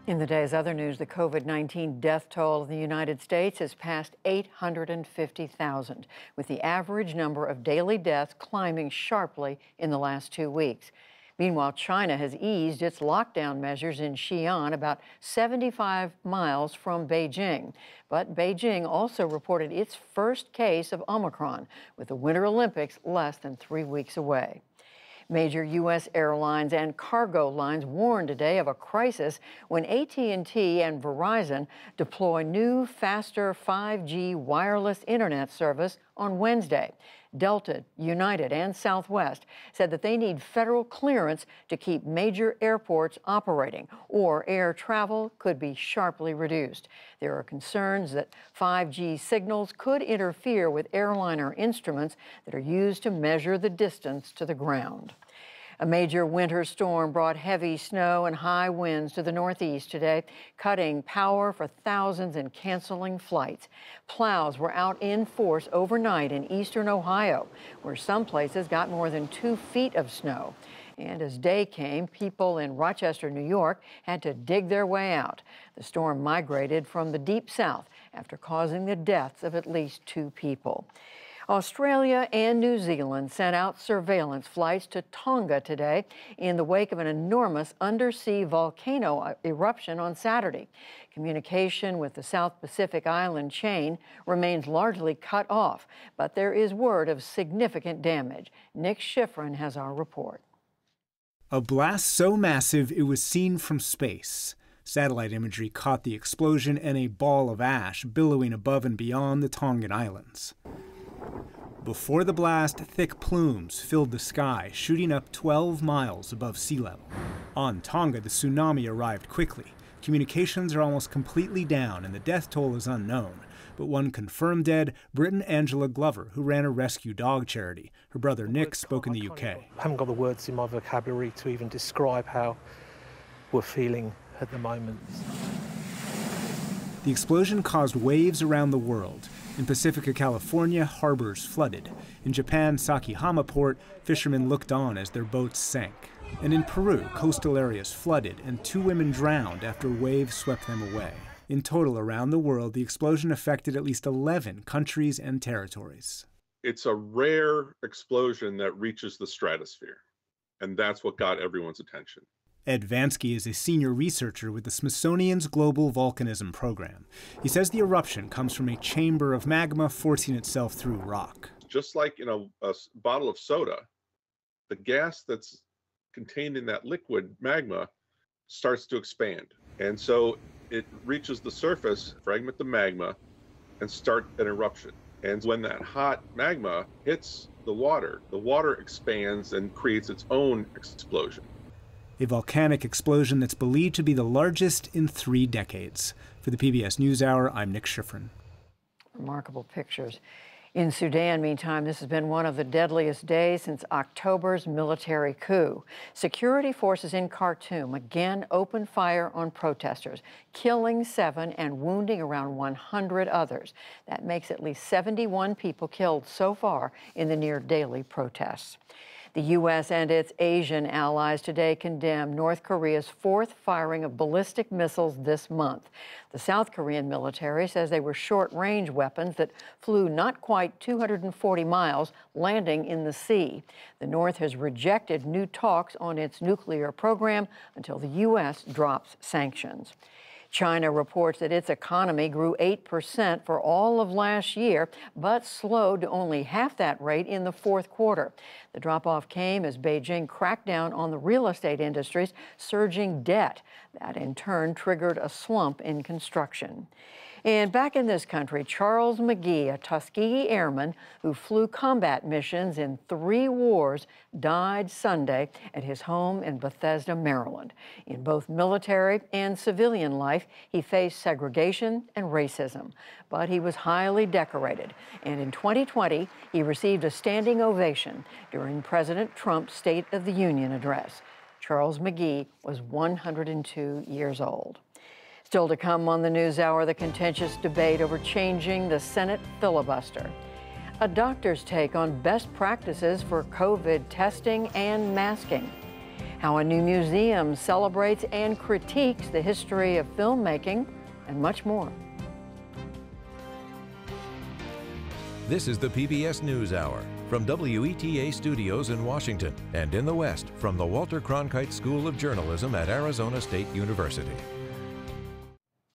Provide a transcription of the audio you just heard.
In the day's other news, the COVID-19 death toll in the United States has passed 850,000, with the average number of daily deaths climbing sharply in the last 2 weeks. Meanwhile, China has eased its lockdown measures in Xi'an, about 75 miles from Beijing. But Beijing also reported its first case of Omicron, with the Winter Olympics less than 3 weeks away. Major U.S. airlines and cargo lines warned today of a crisis when AT&T and Verizon deploy new, faster 5G wireless internet service on Wednesday. Delta, United, and Southwest said that they need federal clearance to keep major airports operating, or air travel could be sharply reduced. There are concerns that 5G signals could interfere with airliner instruments that are used to measure the distance to the ground. A major winter storm brought heavy snow and high winds to the Northeast today, cutting power for thousands and canceling flights. Plows were out in force overnight in eastern Ohio, where some places got more than 2 feet of snow. And as day came, people in Rochester, New York, had to dig their way out. The storm migrated from the deep south after causing the deaths of at least 2 people. Australia and New Zealand sent out surveillance flights to Tonga today in the wake of an enormous undersea volcano eruption on Saturday. Communication with the South Pacific island chain remains largely cut off, but there is word of significant damage. Nick Schifrin has our report. A blast so massive it was seen from space. Satellite imagery caught the explosion and a ball of ash billowing above and beyond the Tongan Islands. Before the blast, thick plumes filled the sky, shooting up 12 miles above sea level. On Tonga, the tsunami arrived quickly. Communications are almost completely down and the death toll is unknown. But one confirmed dead, Britain Angela Glover, who ran a rescue dog charity. Her brother Nick spoke in the UK. I haven't got the words in my vocabulary to even describe how we're feeling at the moment. The explosion caused waves around the world. In Pacifica, California, harbors flooded. In Japan, Sakihama port, fishermen looked on as their boats sank. And in Peru, coastal areas flooded and 2 women drowned after waves swept them away. In total, around the world, the explosion affected at least 11 countries and territories. It's a rare explosion that reaches the stratosphere, and that's what got everyone's attention. Ed Vansky is a senior researcher with the Smithsonian's Global Volcanism Program. He says the eruption comes from a chamber of magma forcing itself through rock. Just like in a bottle of soda, the gas that's contained in that liquid magma starts to expand. And so it reaches the surface, fragment the magma, and start an eruption. And when that hot magma hits the water expands and creates its own explosion. A volcanic explosion that's believed to be the largest in 3 decades. For the PBS NewsHour, I'm Nick Schifrin. Remarkable pictures. In Sudan, meantime, this has been one of the deadliest days since October's military coup. Security forces in Khartoum again opened fire on protesters, killing 7 and wounding around 100 others. That makes at least 71 people killed so far in the near-daily protests. The U.S. and its Asian allies today condemned North Korea's 4th firing of ballistic missiles this month. The South Korean military says they were short-range weapons that flew not quite 240 miles, landing in the sea. The North has rejected new talks on its nuclear program until the U.S. drops sanctions. China reports that its economy grew 8% for all of last year, but slowed to only half that rate in the 4th quarter. The drop-off came as Beijing cracked down on the real estate industry's surging debt. That, in turn, triggered a slump in construction. And back in this country, Charles McGee, a Tuskegee airman who flew combat missions in 3 wars, died Sunday at his home in Bethesda, Maryland. In both military and civilian life, he faced segregation and racism, but he was highly decorated. And in 2020, he received a standing ovation during President Trump's State of the Union address. Charles McGee was 102 years old. Still to come on the NewsHour, the contentious debate over changing the Senate filibuster. A doctor's take on best practices for COVID testing and masking. how a new museum celebrates and critiques the history of filmmaking, and much more. This is the PBS NewsHour from WETA Studios in Washington and in the West from the Walter Cronkite School of Journalism at Arizona State University.